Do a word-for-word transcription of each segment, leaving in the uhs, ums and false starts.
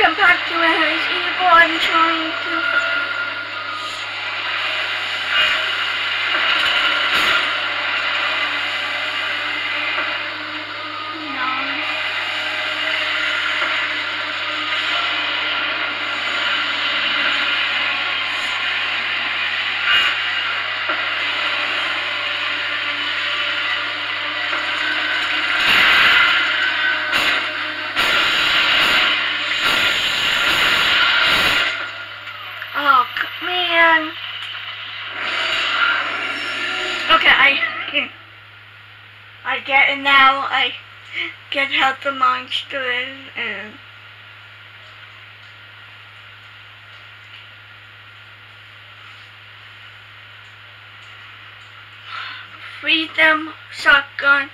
Welcome back to Henry's Evil. I'm trying to... Oh, man. Okay, I... I get it now. I get how the monster is, and... Freedom shotgun.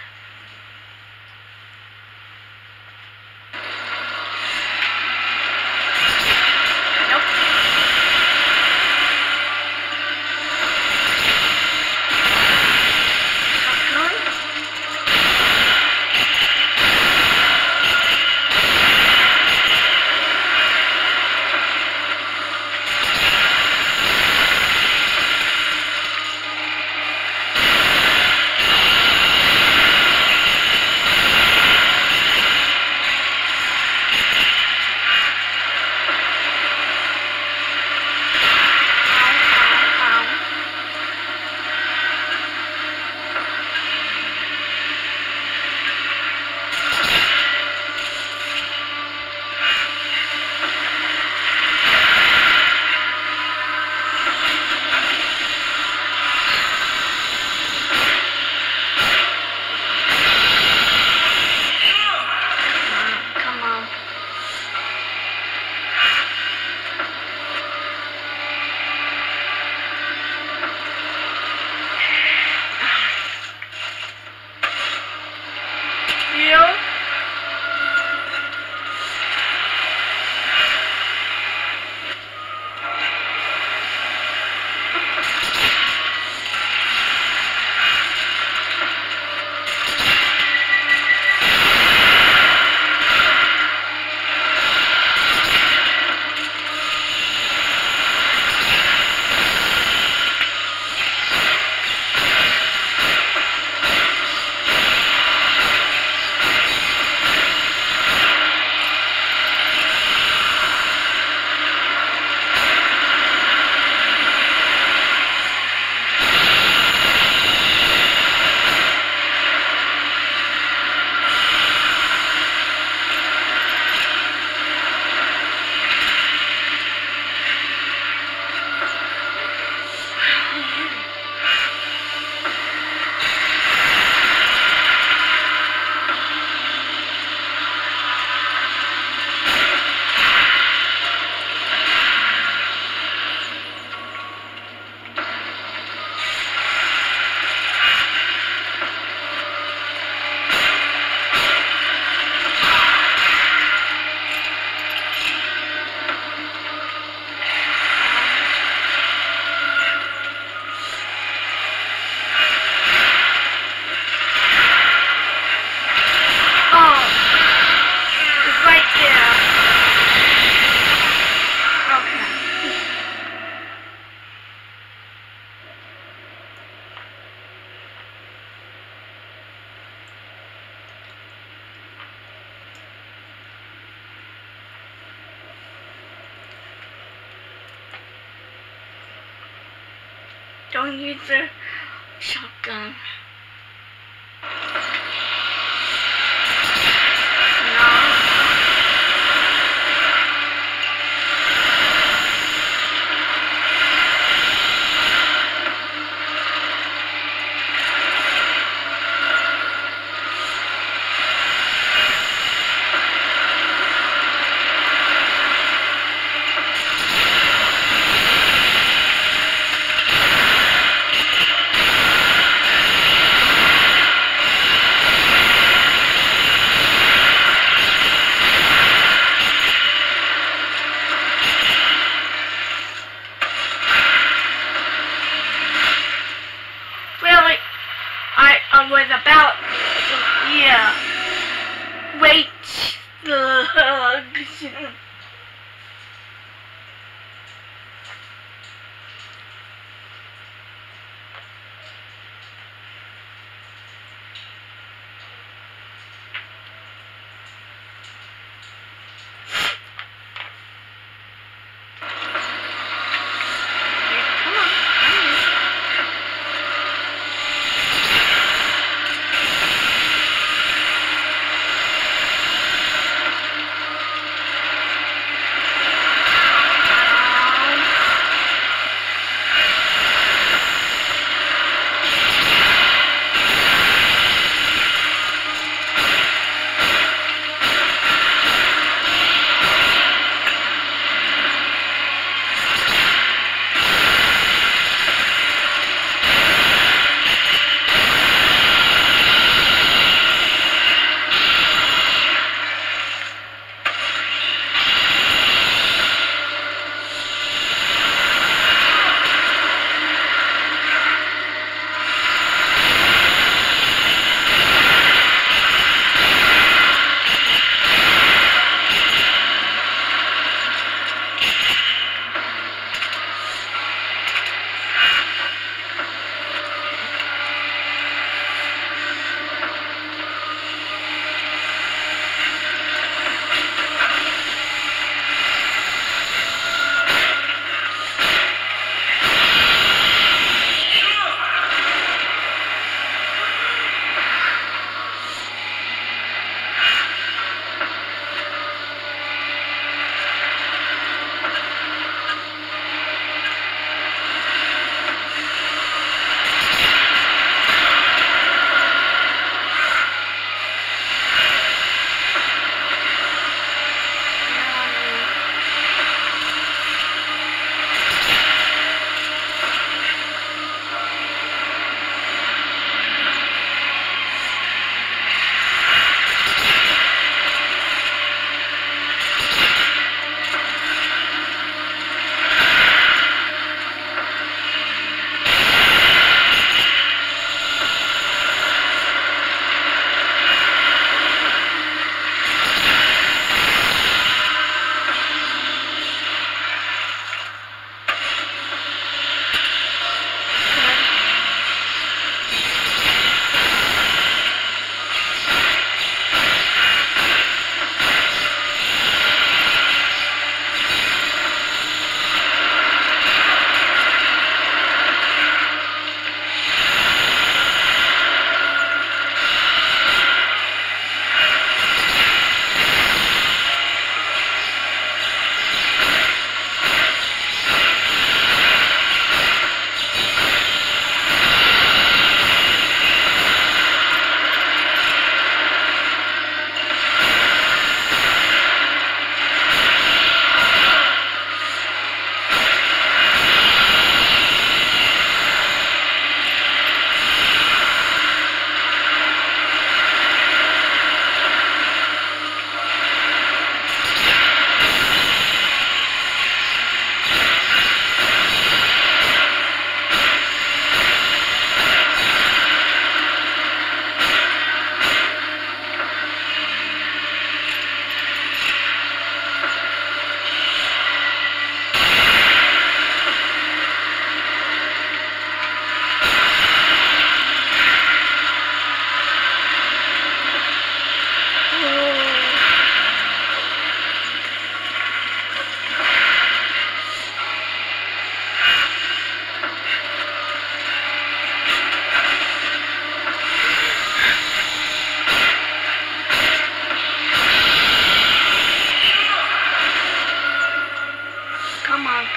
Don't use the shotgun.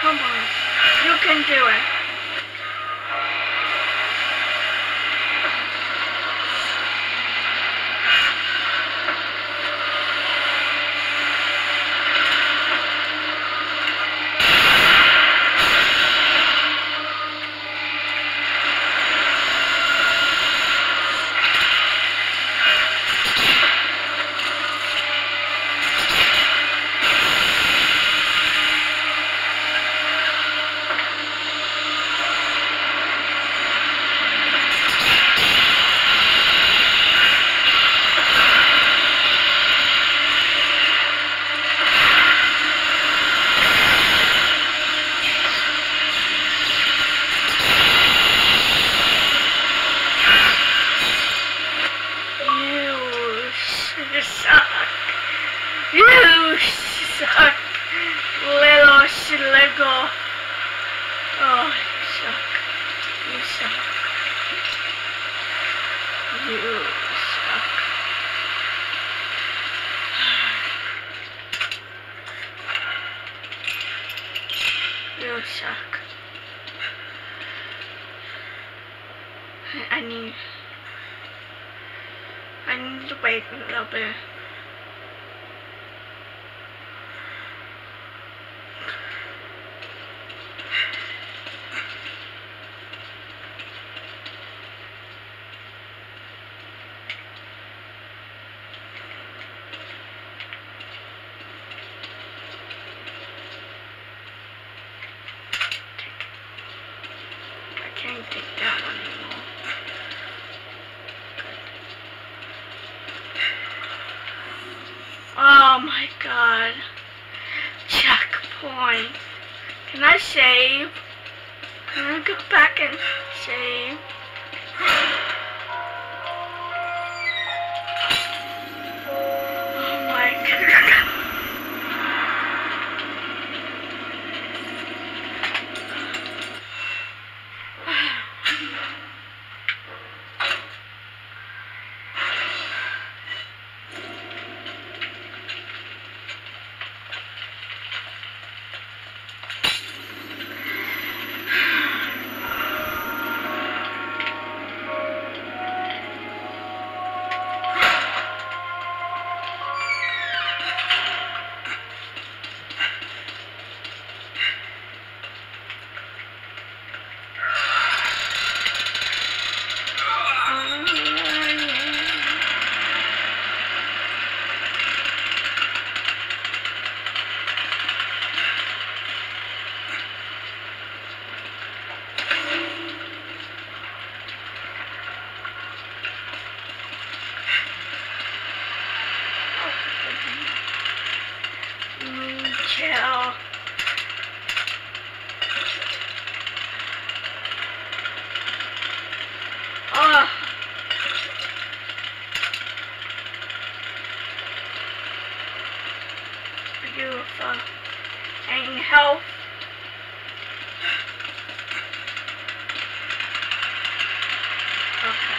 Come on. You can do it. You suck. You suck. Little sluggo. Oh, you suck. You suck. You suck. You suck. I need... I need to wait a little bit. I can't take that one anymore. Oh my god. Checkpoint. Can I save? Can I go back and save? Oh my god. Chill. Oh. Beautiful. And health. Okay.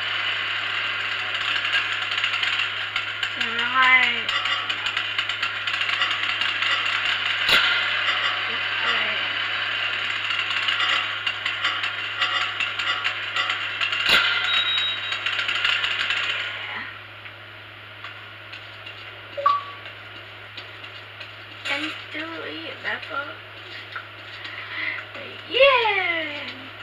Right. And three levels. Yeah.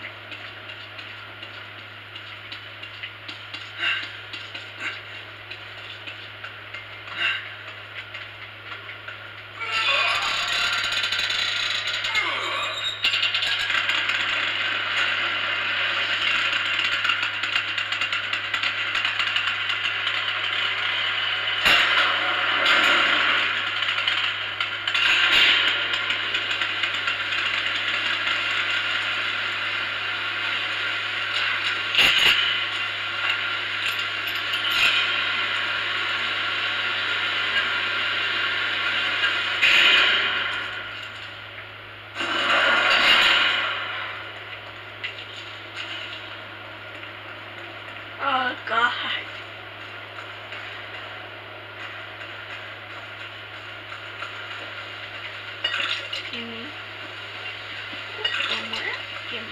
Oh god. Mm. Gimme.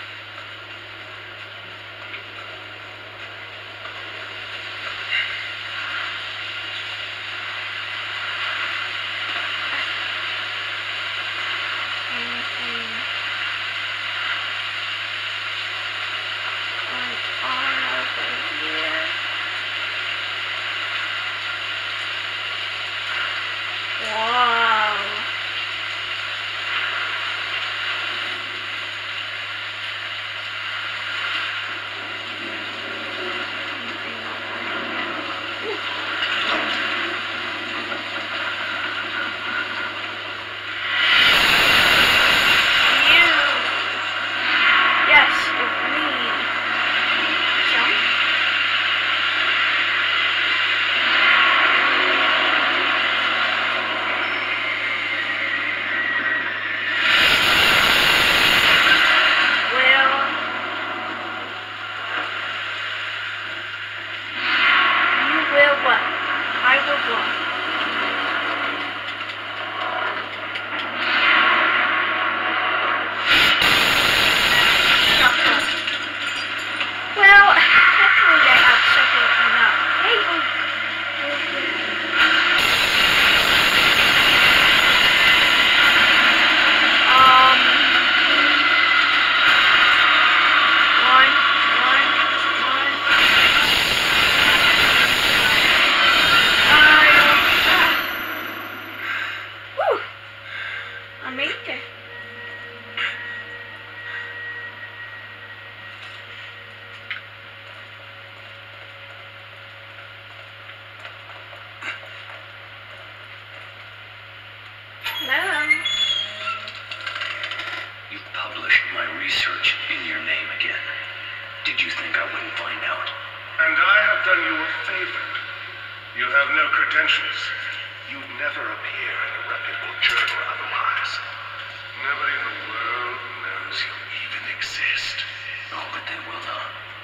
You published my research in your name again. Did you think I wouldn't find out? And I have done you a favor. You have no credentials. You'd never appear in a reputable journal otherwise. Nobody in the world knows you even exist. Oh, but they will know.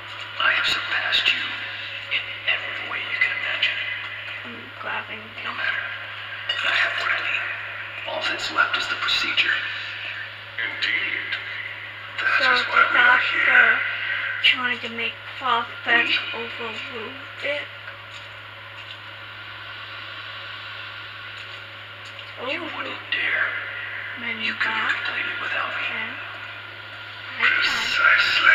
I have surpassed you in every way you can imagine. I'm grabbing. No matter. I have what I need. All that's left is the procedure. Indeed. That So is the why we are here. doctor trying to make Prophet over Rubik. Oh, You wouldn't dare. many You couldn't back. complete it without me. Okay. I tried. Precisely.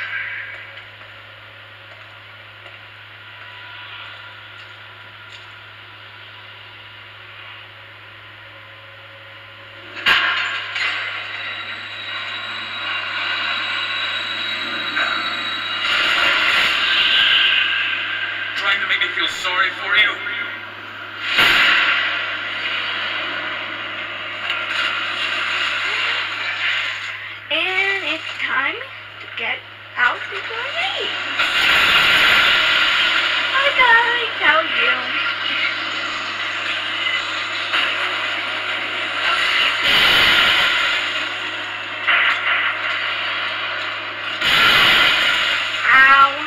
Trying to make me feel sorry for you? And it's time to get out the grenade. I gotta tell you. Ow.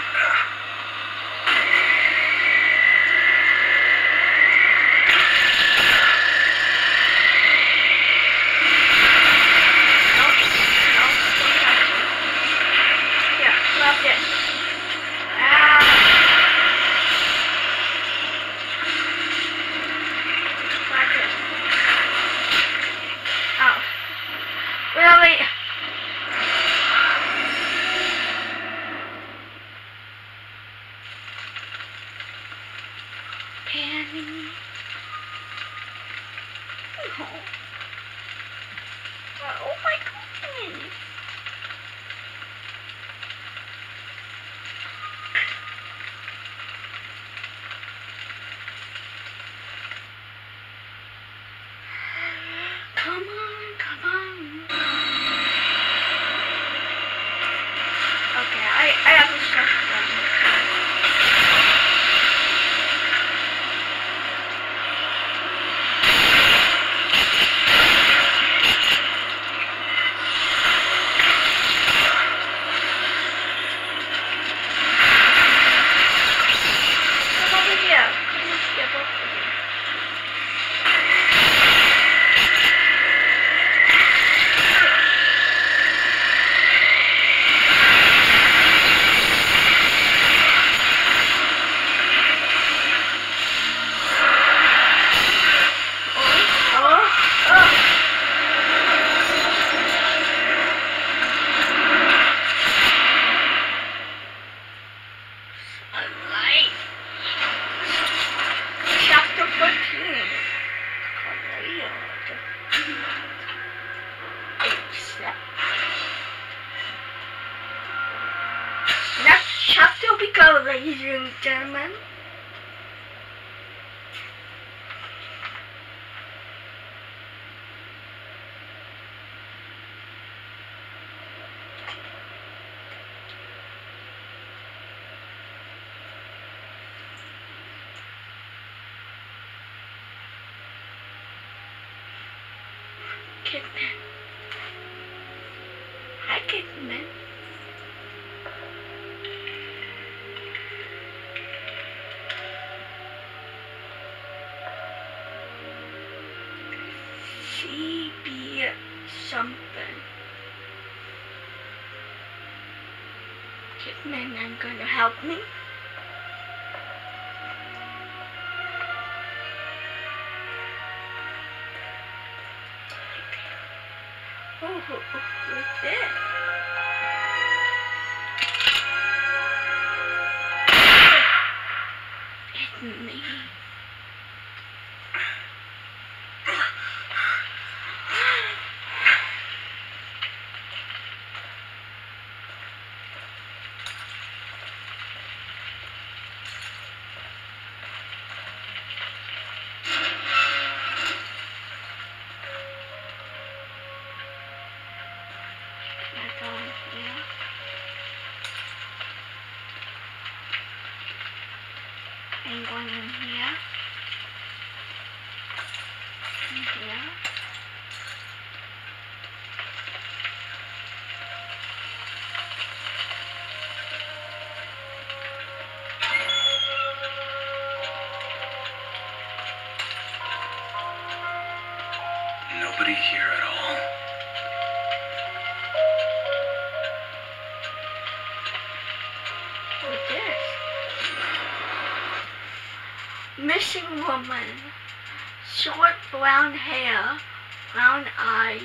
Left it. Ah. Like it. Oh. Really? Penny. Oh. Oh my goodness. Come on, come on. Okay, I, I have a shotgun. Come over here. Come over here, both of you. Chapter we go, ladies and gentlemen. Kidman. Hi, Kidman. She be something. Kidman, I'm gonna help me. Oh, what's this? It's me. I'm going in here. In here. Nobody here at all? What's this? Missing woman. Short brown hair, brown eyes.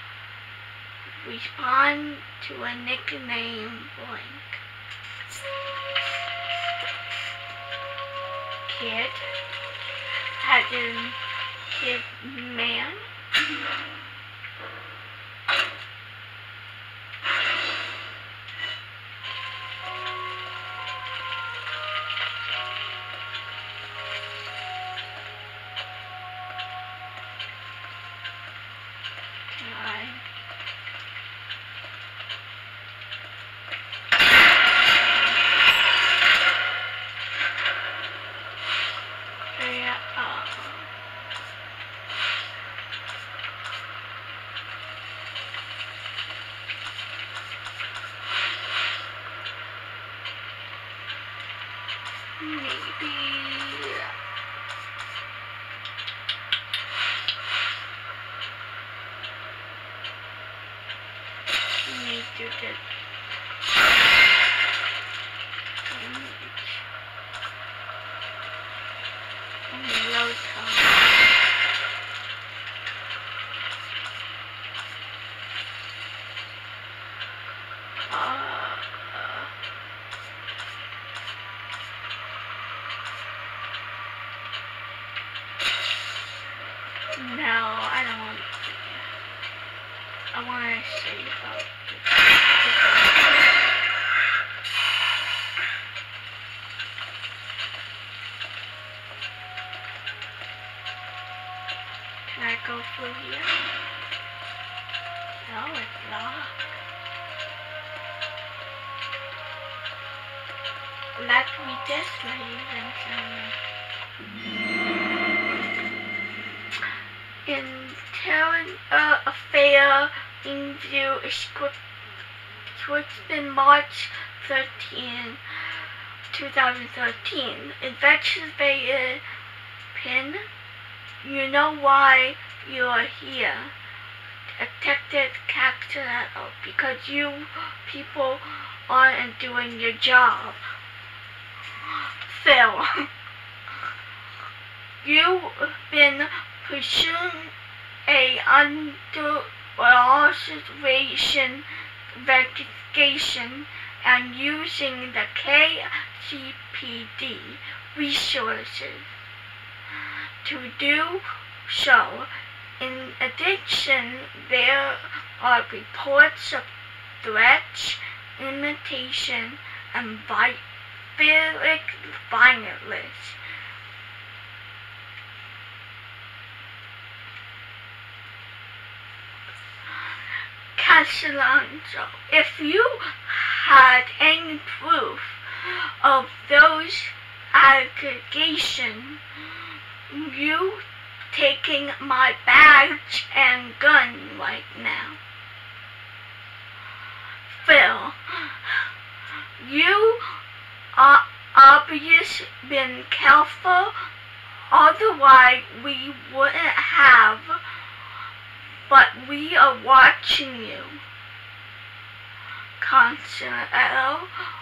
Respond to a nickname blank. Kid. As in kid man. Maybe we need to get low time. No, I don't want to. I want to see about Can I go through here? No, it's locked. Let's read this, ladies and gentlemen. In Terran uh, Affair Interview Scripted March thirteenth, twenty thirteen. Investigator Pin, you know why you are here. Detective Cactus, because you people aren't doing your job. Phil, you've been pursuing a under observation investigation and using the K C P D resources to do so. In addition, there are reports of threats, imitation, and Philip Finalist. Castellanzo, if you had any proof of those allegations, you taking my badge and gun right now. Phil, you are obviously been careful, otherwise we wouldn't have, but we are watching you. Consuelo,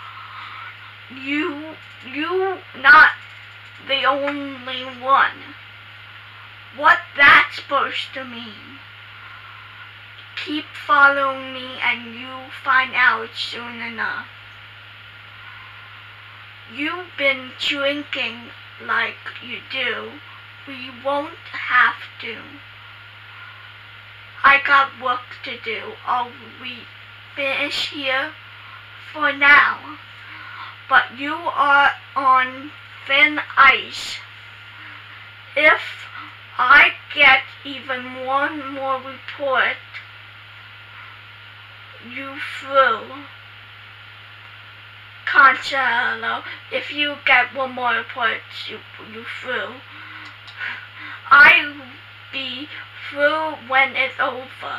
you, you not the only one. What that's supposed to mean? Keep following me and you'll find out soon enough. You've been drinking like you do. We won't have to. I got work to do. I'll we finish here for now. But you are on thin ice. If I get even one more report, you through. Consuelo, if you get one more report, you, you through. I'll be through when it's over.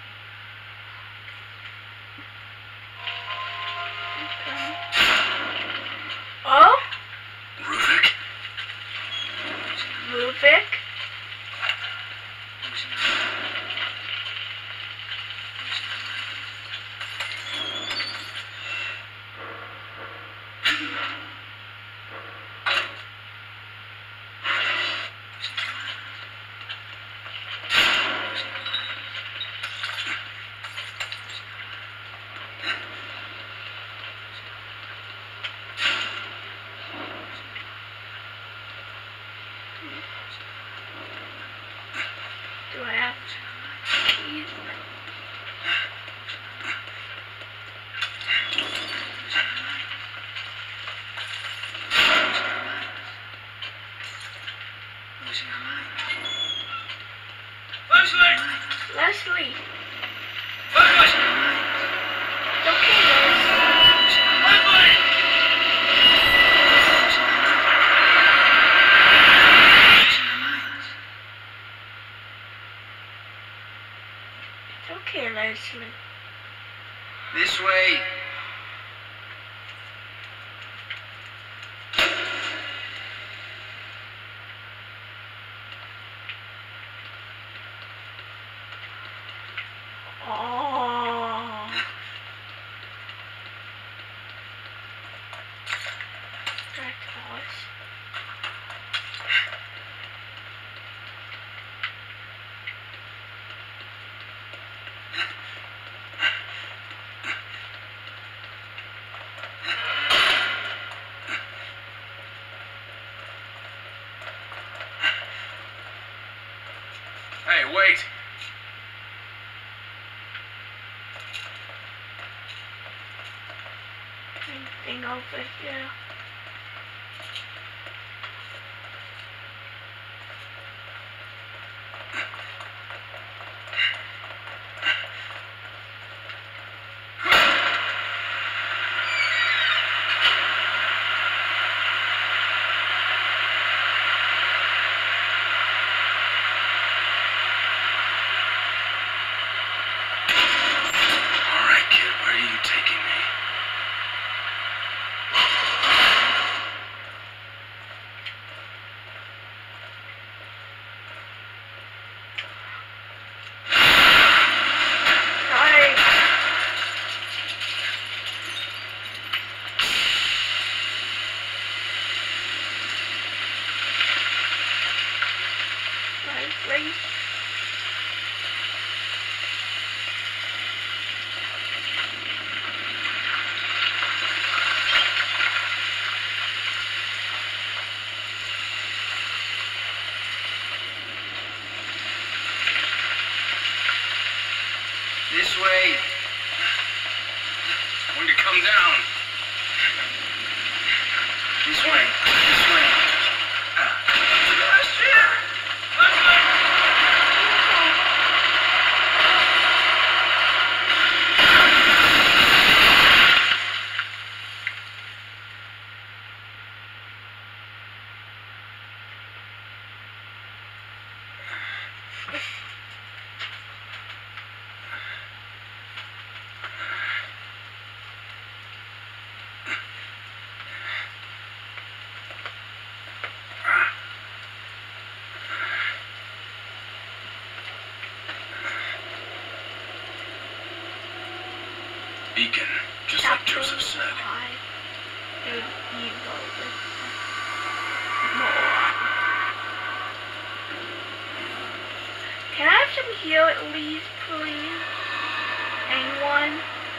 Okay. Oh? Ruvik? Ruvik? Do I have keys? Leslie! Leslie! Leslie! It's okay, Leslie. Leslie! It's okay, Leslie. This way. Oh. That's awesome. Hey, wait. Anything over here? All right, kid, where are you taking me? Sorry. Leslie. This way. It's going to come down. This way. This way. Beacon, just like Joseph said. Can I have some heal at least, please? Anyone?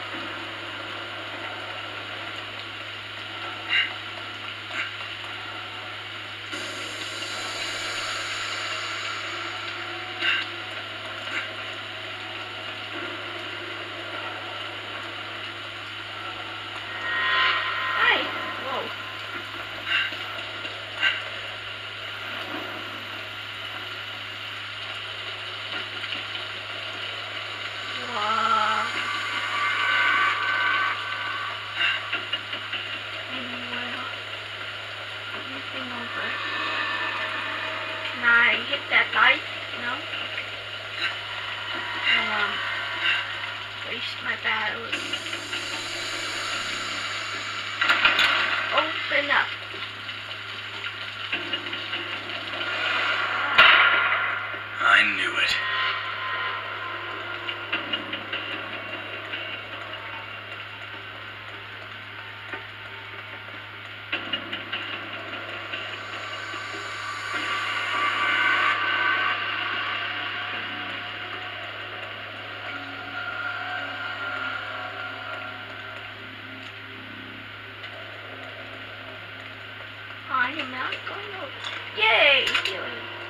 I am not going over. Yay! Healing.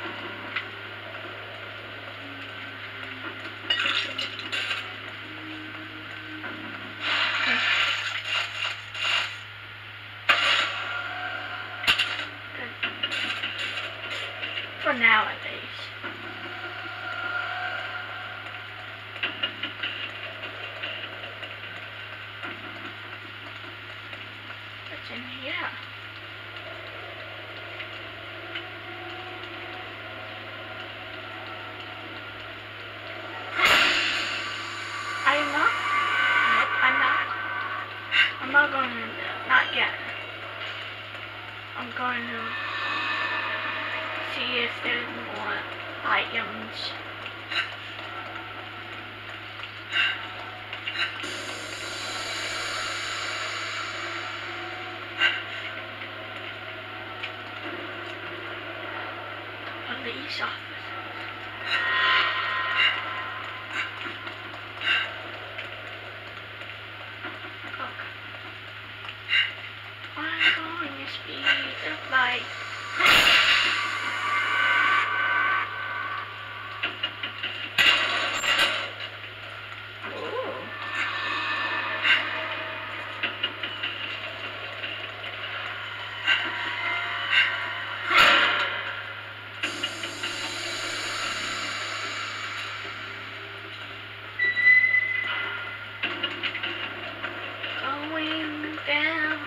For now, at least. What's in here? I'm not. Nope, I'm not. I'm not going to. Not yet. I'm going to see if there's more items. Police officers. I'm going to speed of light. Going down.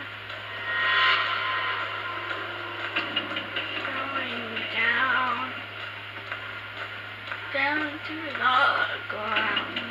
Going down. Down to the ground.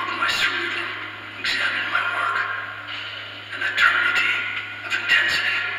An eternity of intensity.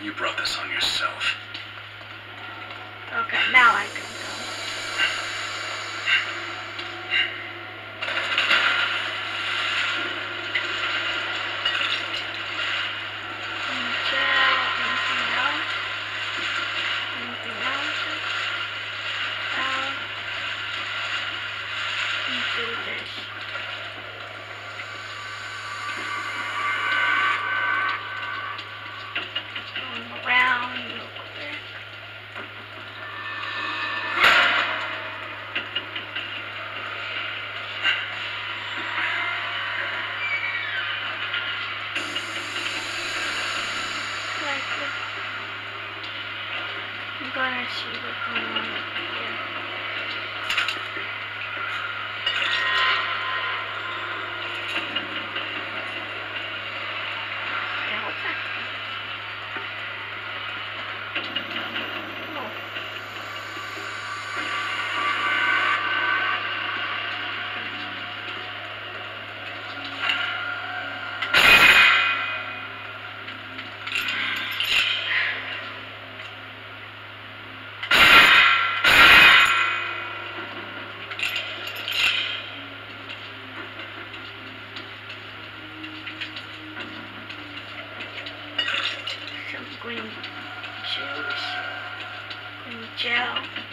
You brought this on yourself. Okay, now I can go. Anything else? Anything else? Um, let's do this. Going around real quick. I'm gonna see what's going on over here. I hope that. Oh. Some green juice, green gel.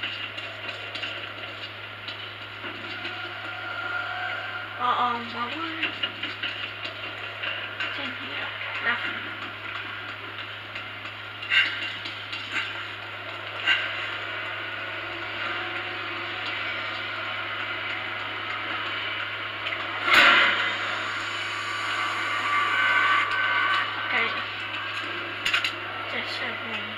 Uh-oh, what was What's in here? Nothing. Okay. Just a minute.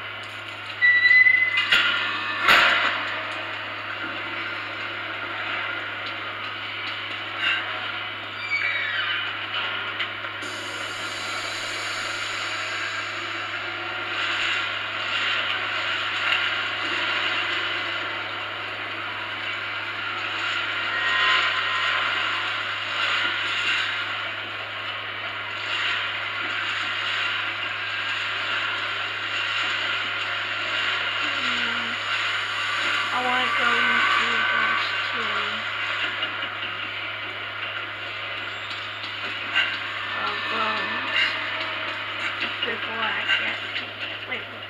I want to go into those two uh, rooms before I get to wait, wait.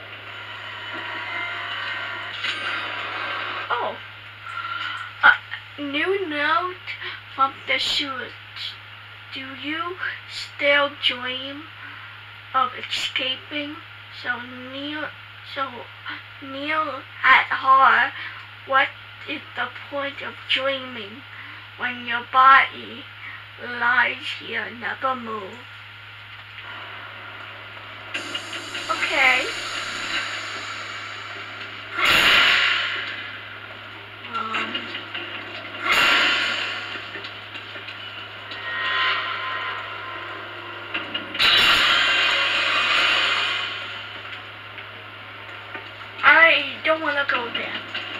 Oh, a new note from the sewers. Do you still dream of escaping? So Neil, so Neil at heart. What is the point of dreaming when your body lies here, never move? Okay. Um. I don't want to go there.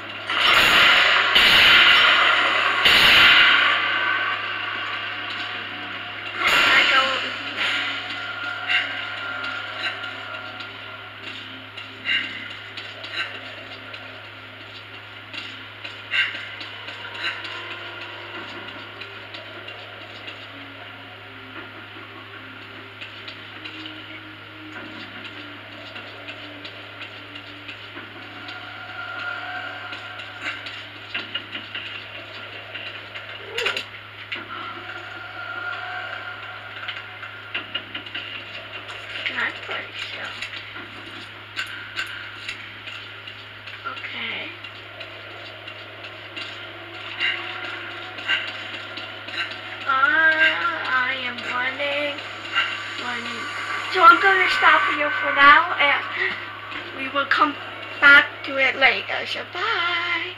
Not quite so. Okay. Uh, I am running, running. So I'm gonna stop here for now, and we will come back to it later. So bye.